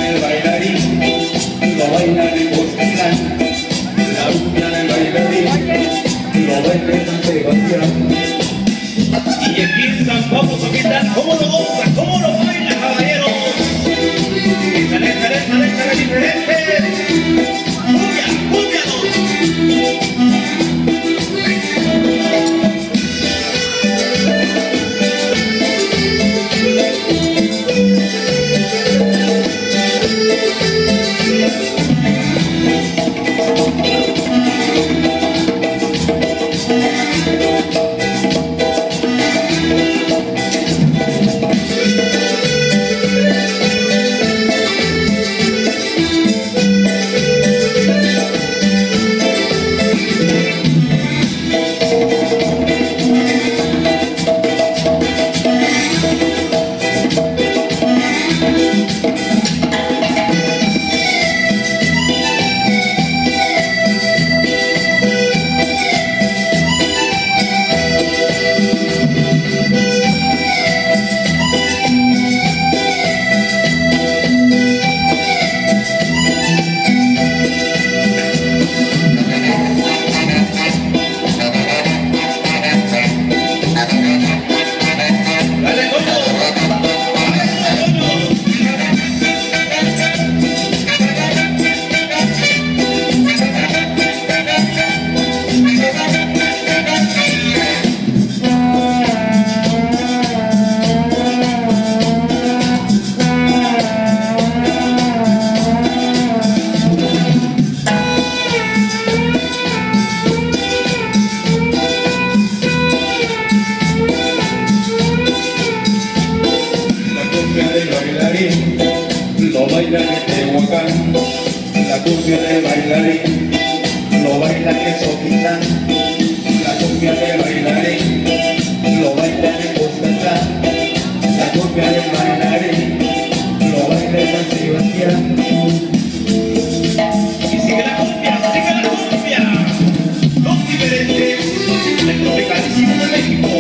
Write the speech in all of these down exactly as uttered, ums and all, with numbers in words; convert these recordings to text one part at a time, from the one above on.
del bailarín lo bailan en Bosquilán, la cumbia del bailarín lo baila en San Sebastián. Y aquí en San Pablo, Coquitán, ¿cómo lo goza? ¿Cómo lo baila, caballeros? Diferente, diferente, diferente. ¡Cumbia, cumbia! Lo baila en Tehuacán, la cumbia de bailarín lo baila en Soquitán, la cumbia de bailarín lo baila en Bosquilán, la cumbia de bailarín lo baila en San Sebastián. Y sigue la cumbia, sigue la cumbia. Los diferentes del tropicalísimo de México.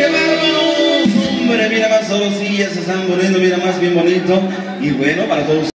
Mira más solo sillas se están poniendo, mira más bien bonito. Y bueno, para todos